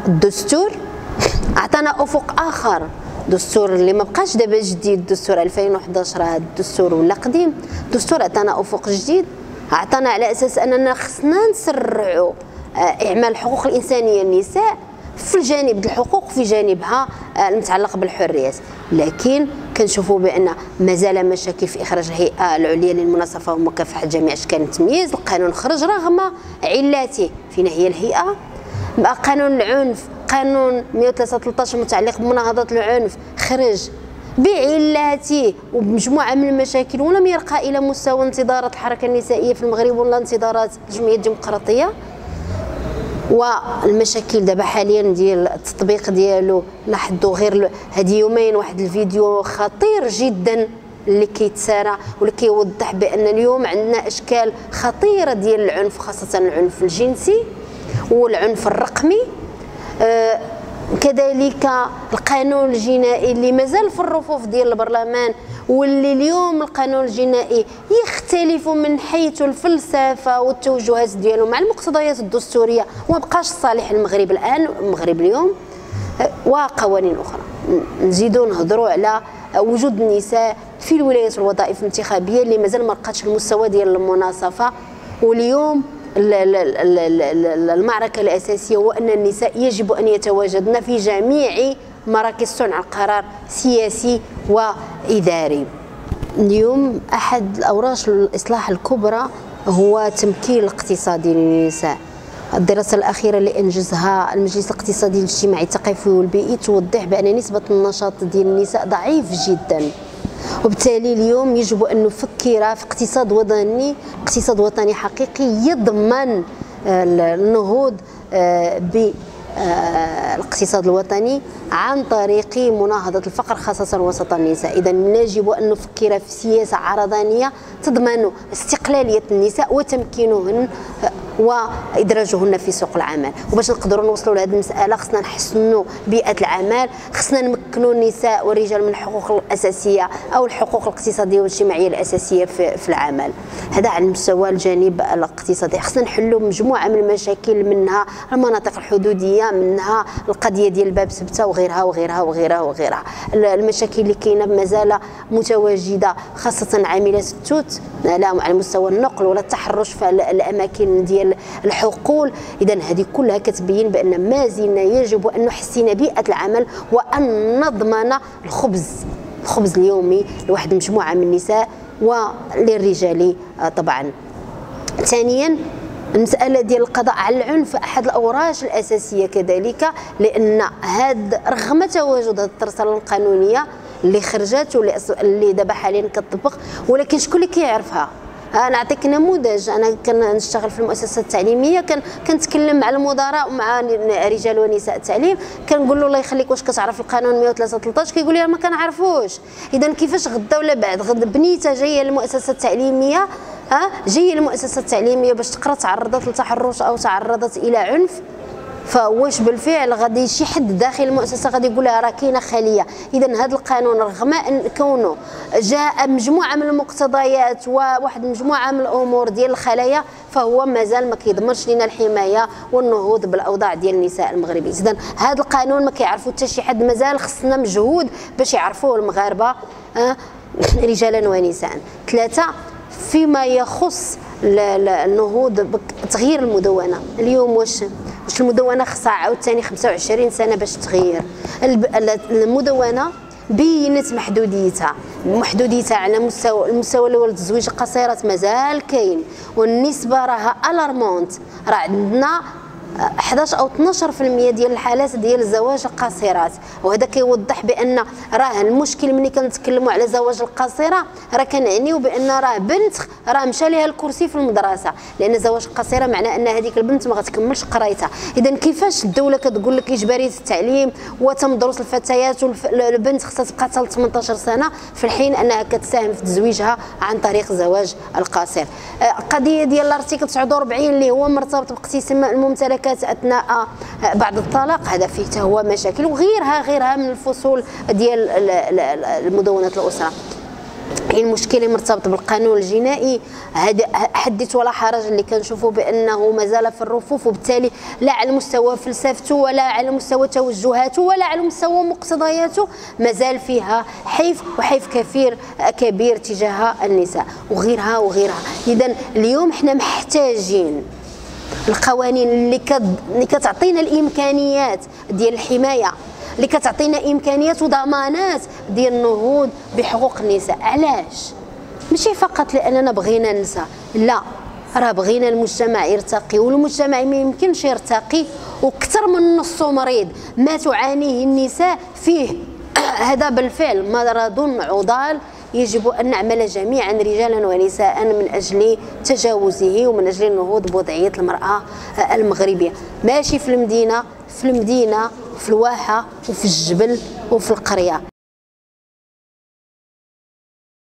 الدستور عطانا افق اخر. دستور اللي ما بقاش دابا جديد، دستور 2011 هذا الدستور ولا قديم. الدستور عطانا افق جديد، عطانا على اساس اننا خصنا نسرعوا اعمال الحقوق الانسانيه للنساء في الجانب الحقوق في جانبها المتعلق بالحريات. لكن كنشوفوا بان مازال مشاكل في اخراج الهيئه العليا للمناصفه ومكافحه جميع اشكال التمييز. القانون خرج رغم علاته. فين هي الهيئه؟ قانون العنف، قانون 113 متعلق بمناهضه العنف خرج بعلاته وبمجموعه من المشاكل، ولم يرقى الى مستوى انتظارات الحركه النسائيه في المغرب ولا انتظارات الجمعيه الديمقراطيه. والمشاكل دابا حاليا ديال التطبيق ديالو لاحظوا غير هذه يومين واحد الفيديو خطير جدا اللي كيتسارى واللي كيوضح بان اليوم عندنا اشكال خطيره ديال العنف، خاصه العنف الجنسي والعنف الرقمي. كذلك القانون الجنائي اللي مازال في الرفوف ديال البرلمان، واللي اليوم القانون الجنائي يختلف من حيث الفلسفه والتوجهات ديالو مع المقتضيات الدستوريه، وما بقاش صالح المغرب الان، المغرب اليوم. وقوانين اخرى نزيدوا نهضروا على وجود النساء في الولايات والوظائف الانتخابيه اللي مازال ما لقاتش المستوى ديال المناصفه. واليوم المعركة الأساسية هو أن النساء يجب أن يتواجدن في جميع مراكز صنع القرار السياسي وإداري. اليوم أحد الأوراش الإصلاح الكبرى هو تمكين الاقتصادي للنساء. الدراسة الأخيرة اللي أنجزها المجلس الاقتصادي الاجتماعي الثقافي والبيئي توضح بأن نسبة النشاط ديال النساء ضعيف جدا، وبالتالي اليوم يجب أن نفكر في اقتصاد وطني حقيقي يضمن النهوض بالاقتصاد الوطني عن طريق مناهضة الفقر خاصة وسط النساء. إذا يجب أن نفكر في سياسة عرضانية تضمن استقلالية النساء وتمكينهن وادراجهن في سوق العمل. وباش نقدروا نوصلوا لهذه المساله خصنا نحسنوا بيئه العمل، خصنا نمكنوا النساء والرجال من الحقوق الاساسيه او الحقوق الاقتصاديه والاجتماعيه الاساسيه في العمل. هذا على مستوى الجانب الاقتصادي. خصنا نحلوا مجموعه من المشاكل، منها المناطق الحدوديه، منها القضيه ديال باب سبته وغيرها وغيرها وغيرها وغيرها. المشاكل اللي كاينه مازال متواجده، خاصه عاملات التوت لا على مستوى النقل ولا التحرش في الاماكن ديال الحقول. اذا هذه كلها كتبين بان ما زلنا يجب ان نحسن بيئه العمل وان نضمن الخبز اليومي لواحد مجموعه من النساء وللرجال طبعا. ثانيا المساله ديال القضاء على العنف احد الاوراش الاساسيه كذلك، لان رغم تواجد هذه الترسانه القانونيه اللي خرجت واللي دابا حاليا كتطبق، ولكن شكون اللي كيعرفها؟ نعطيك نموذج. انا كنشتغل في المؤسسه التعليميه، كنتكلم مع المدراء ومع رجال ونساء التعليم، كنقول له الله يخليك واش كتعرف القانون 113؟ كيقول لي ما كنعرفوش. اذا كيفاش غدا ولا بعد غد بنيته جايه للمؤسسه التعليميه جايه للمؤسسه التعليميه باش تقرا تعرضت لتحرش او تعرضت الى عنف، فواش بالفعل غادي شي حد داخل المؤسسه غادي يقول لها راه كاينه خليه؟ اذا هذا القانون رغم ان كونه جاء مجموعه من المقتضيات وواحد مجموعه من الامور ديال الخلايا، فهو مازال ما كيضمنش لنا الحمايه والنهوض بالاوضاع ديال النساء المغربيه. اذا هذا القانون ما كيعرفو حتى شي حد، مازال خصنا مجهود باش يعرفوه المغاربه رجالا ونساء. ثلاثه، فيما يخص النهوض بتغيير المدونه. اليوم واش المدونه خصها عاوتاني 25 سنه باش تغير؟ المدونه بينت محدوديتها على المستوى الاول. التزويج القصيرات مازال كاين، والنسبه راها الارمونت، راه عندنا 11 او 12% ديال الحالات ديال الزواج القصيرات. وهذا كيوضح بان راه المشكل ملي كنتكلموا على زواج القصيره راه كنعنيو بان راه بنت راه مشى ليها الكرسي في المدرسه، لان الزواج القصيره معناه ان هذيك البنت ما غتكملش قرايتها. اذا كيفاش الدوله كتقول لك اجباريه التعليم وتم دروس الفتيات والبنت خصها تبقى حتى 18 سنه في الحين انها كتساهم في تزويجها عن طريق الزواج القصير؟ القضيه ديال الارتيكل 49 اللي هو مرتبط باقتسام الممتلكات اثناء بعد الطلاق، هذا فيه حتى هو مشاكل، وغيرها من الفصول ديال المدونات الاسره. المشكل مرتبط بالقانون الجنائي هذا حدث ولا حرج اللي كنشوفوا بانه مازال في الرفوف، وبالتالي لا على مستوى فلسفته ولا على مستوى توجهاته ولا على مستوى مقتضياته مازال فيها حيف وحيف كبير تجاه النساء وغيرها وغيرها. اذا اليوم احنا محتاجين القوانين اللي كتعطينا الامكانيات ديال الحمايه، اللي كتعطينا امكانيات وضمانات ديال النهوض بحقوق النساء. علاش؟ ماشي فقط لاننا بغينا النساء، لا، راه بغينا المجتمع يرتقي، والمجتمع ما يمكنش يرتقي وكثر من نصه مريض. ما تعانيه النساء فيه هذا بالفعل مرض عضال يجب أن نعمل جميعا رجالا ونساء من أجل تجاوزه ومن أجل النهوض بوضعية المرأة المغربية، ماشي في المدينة، في الواحة وفي الجبل وفي القرية.